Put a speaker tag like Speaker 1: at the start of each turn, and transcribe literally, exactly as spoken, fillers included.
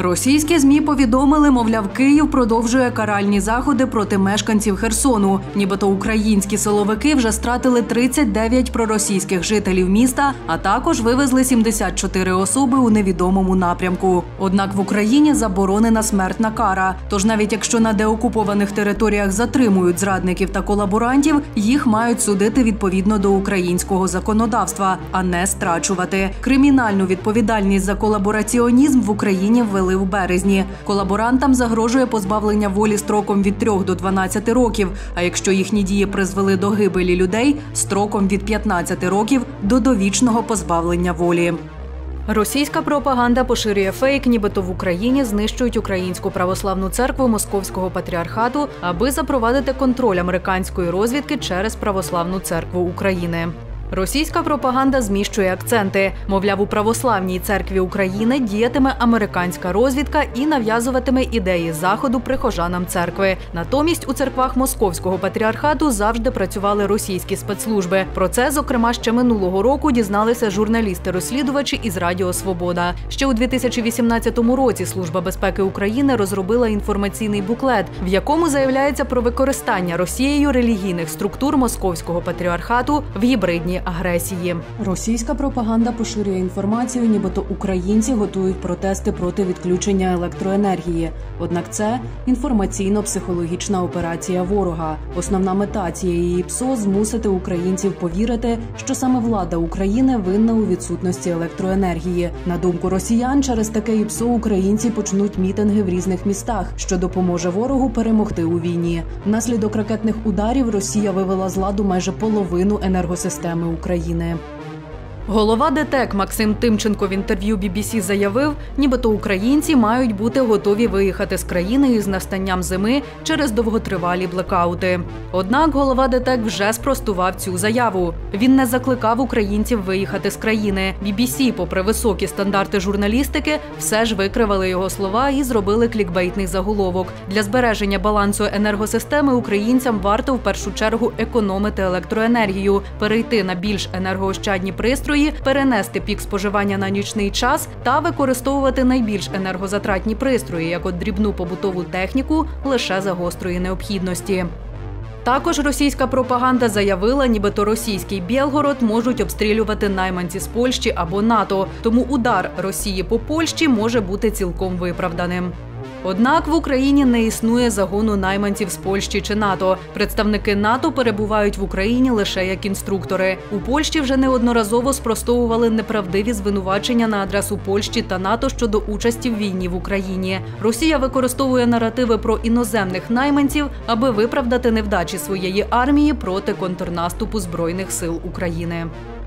Speaker 1: Російські ЗМІ повідомили, мовляв, Київ продовжує каральні заходи проти мешканців Херсону. Нібито українські силовики вже стратили тридцять дев'ять проросійських жителів міста, а також вивезли сімдесят чотири особи у невідомому напрямку. Однак в Україні заборонена смертна кара. Тож навіть якщо на деокупованих територіях затримують зрадників та колаборантів, їх мають судити відповідно до українського законодавства, а не страчувати. Кримінальну відповідальність за колабораціонізм в Україні ввели в березні. Колаборантам загрожує позбавлення волі строком від трьох до дванадцяти років, а якщо їхні дії призвели до гибелі людей – строком від п'ятнадцяти років до довічного позбавлення волі. Російська пропаганда поширює фейк, нібито в Україні знищують Українську православну церкву Московського патріархату, аби запровадити контроль американської розвідки через Православну церкву України. Російська пропаганда зміщує акценти. Мовляв, у Православній церкві України діятиме американська розвідка і нав'язуватиме ідеї Заходу прихожанам церкви. Натомість у церквах Московського патріархату завжди працювали російські спецслужби. Про це, зокрема, ще минулого року дізналися журналісти-розслідувачі із Радіо Свобода. Ще у дві тисячі вісімнадцятому році Служба безпеки України розробила інформаційний буклет, в якому заявляється про використання Росією релігійних структур Московського патріархату в гібридній агресії. Російська пропаганда поширює інформацію, нібито українці готують протести проти відключення електроенергії. Однак це інформаційно-психологічна операція ворога. Основна мета цієї ПСО – змусити українців повірити, що саме влада України винна у відсутності електроенергії. На думку росіян, через таке ПСО українці почнуть мітинги в різних містах, що допоможе ворогу перемогти у війні. Внаслідок ракетних ударів Росія вивела з ладу майже половину енергосистеми України. Голова ДТЕК Максим Тимченко в інтерв'ю бі бі сі заявив, нібито українці мають бути готові виїхати з країни із настанням зими через довготривалі блекаути. Однак голова ДТЕК вже спростував цю заяву. Він не закликав українців виїхати з країни. бі бі сі, попри високі стандарти журналістики, все ж викривали його слова і зробили клікбейтний заголовок. Для збереження балансу енергосистеми українцям варто в першу чергу економити електроенергію, перейти на більш енергоощадні пристрої, перенести пік споживання на нічний час та використовувати найбільш енергозатратні пристрої, як от дрібну побутову техніку, лише за гострої необхідності. Також російська пропаганда заявила, нібито російський Білгород можуть обстрілювати найманці з Польщі або НАТО, тому удар Росії по Польщі може бути цілком виправданим. Однак в Україні не існує загону найманців з Польщі чи НАТО. Представники НАТО перебувають в Україні лише як інструктори. У Польщі вже неодноразово спростовували неправдиві звинувачення на адресу Польщі та НАТО щодо участі в війні в Україні. Росія використовує наративи про іноземних найманців, аби виправдати невдачі своєї армії проти контрнаступу Збройних сил України.